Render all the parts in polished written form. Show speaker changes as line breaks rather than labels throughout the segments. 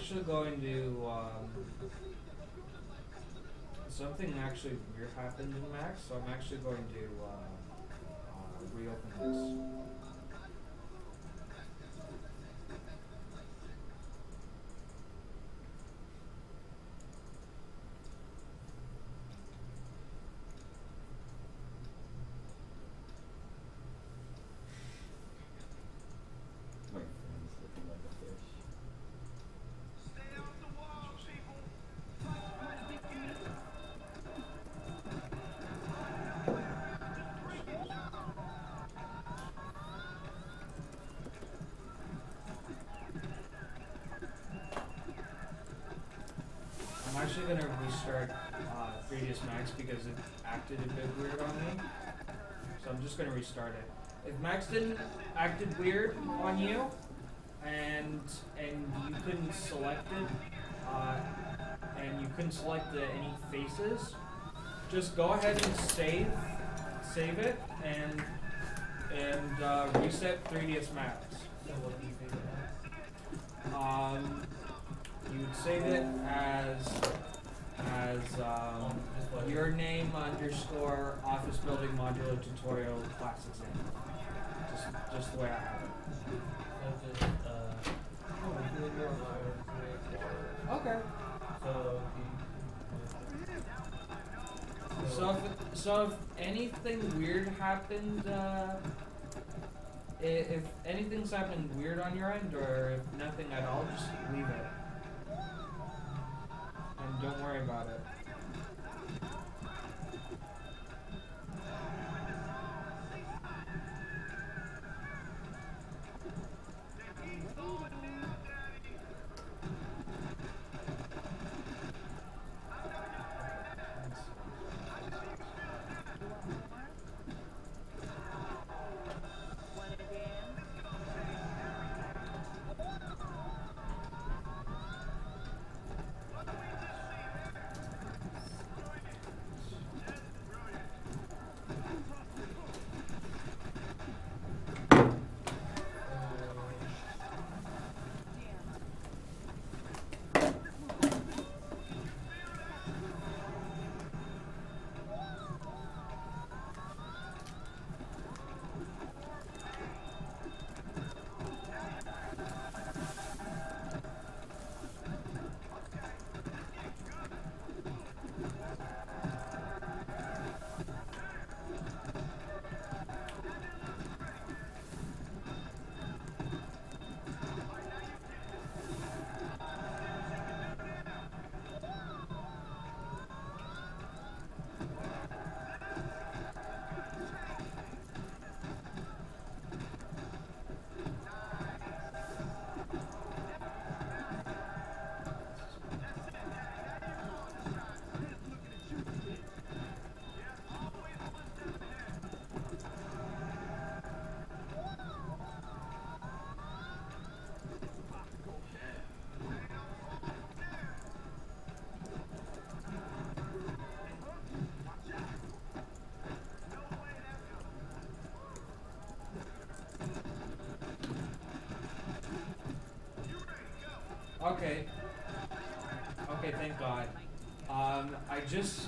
actually going to something actually weird happened in Max, so I'm actually going to reopen this.
My friend's looking like a fish.
I'm actually going to restart 3ds Max because it acted a bit weird on me. So I'm just going to restart it. If Max didn't acted weird on you, and you couldn't select it, and you couldn't select any faces, just go ahead and save it, and reset 3ds Max.
So what do you think it
You would save it as your name underscore office building modular tutorial class exam. Just the way I have it.
So just, oh, we can go online.
Okay.
So,
So if anything weird happened, if anything's happened weird on your end, or if nothing at all, just leave it. And don't worry about it. Okay. Okay, thank God. I just...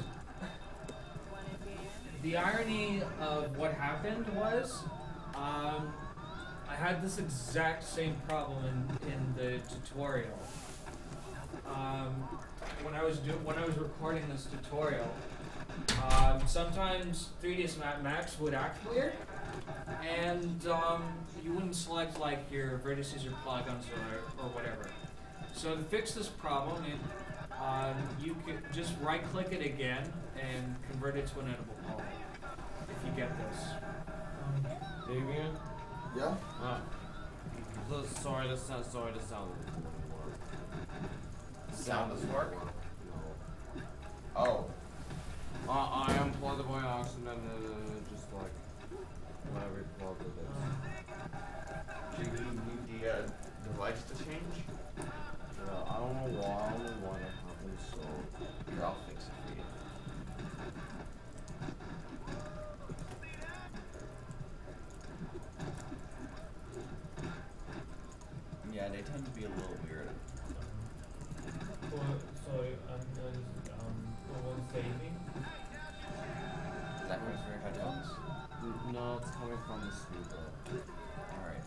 The irony of what happened was, I had this exact same problem in the tutorial. When I was recording this tutorial, sometimes 3ds Max would act weird, and you wouldn't select like your vertices or polygons or whatever. So to fix this problem, you could just right-click it again and convert it to an editable polygon. If you get this.
Damien?
Yeah?
Sorry, the sound doesn't work.
Sound doesn't work?
No.
Oh.
I unplugged the by accident and just like when I replugged it.
Do you need the device to change?
I don't know why that happened, so
Here, I'll fix it for you. Yeah, they tend to be a little weird.
phone is asleep,
Alright.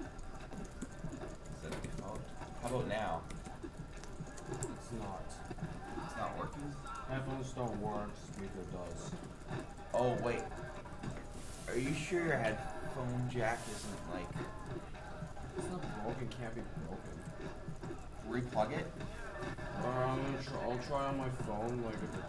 How about now?
It's not.
It's not working?
Headphones don't work, speaker does.
Oh, wait. Are you sure your headphone jack isn't, like...
It's not broken, can't be broken.
Replug it?
I'll try on my phone, like if it...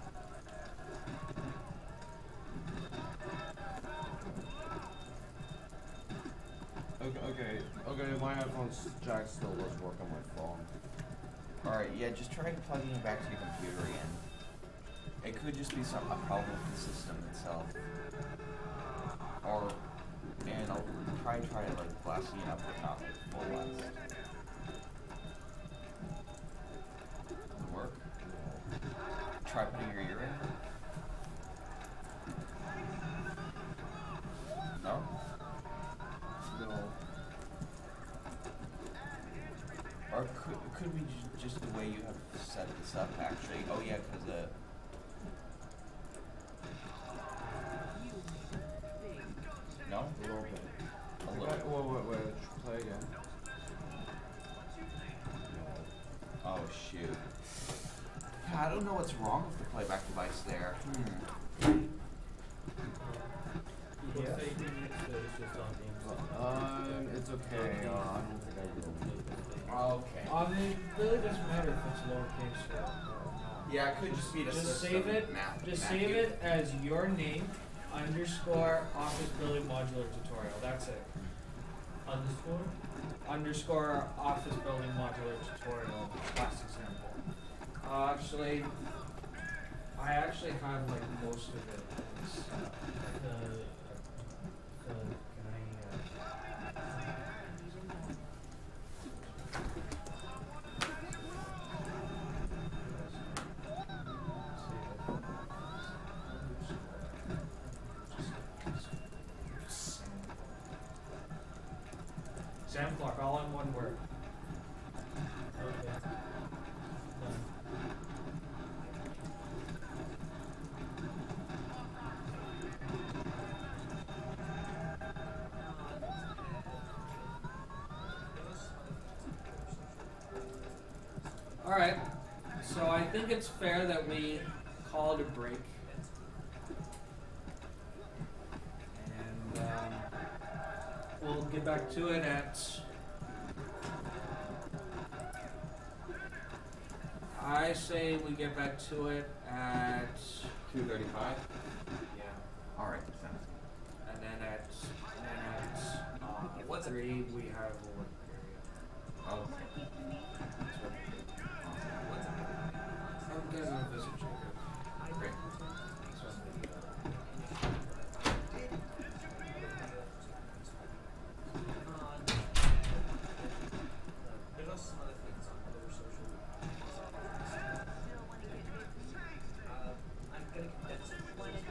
Okay, my headphones jack still does work on my phone.
Alright, yeah, just try plugging it back to your computer again. It could just be a problem with the system itself. Or, and I'll try to like blast it up, but not like full blast. Doesn't work? Try putting your ear in? No?
No.
Or could be just the way you have set this up, actually. Oh yeah, because no?
A little bit.
A little.
Wait, play again.
Oh shoot. Yeah, I don't know what's wrong with the playback device there.
Looks like it's just on
It's okay. I don't think I will.
Okay.
It really doesn't matter if it's lowercase or not.
Yeah, it could just be the
Just
system.
save it. Just save it as your name underscore office building modular tutorial. That's it.
underscore.
Underscore office building modular tutorial class example. Actually, I actually have like most of it. It's, can I? Sam Clark, all in one word.
Okay. Done.
Alright, so I think it's fair that we call it a break. And we'll get back to it at... I say we get back to it at...
2:35.
Yeah.
Alright, sounds good.
And then at 3 we have a work period.
Okay.
I'm gonna visit Jacob.
Great.
There's also some other things on other social I'm gonna condense it. Probably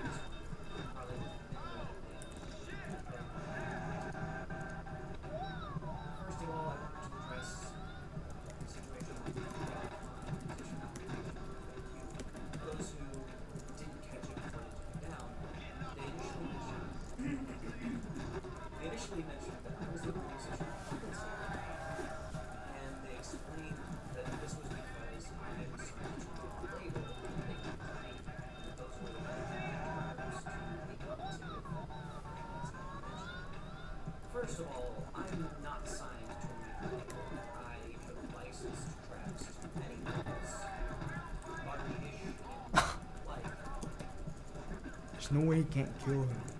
first of all, I want to address the situation with the position. Those who didn't catch it before they took it down, they initially mentioned that I was the position and they explained that this was because I had decided to draw a label that they could claim that those were the members to the compensation. First of all, I'm not signed to a label. I have licensed tracks to many labels. Buggy-ish and like.
There's no way he can't kill him.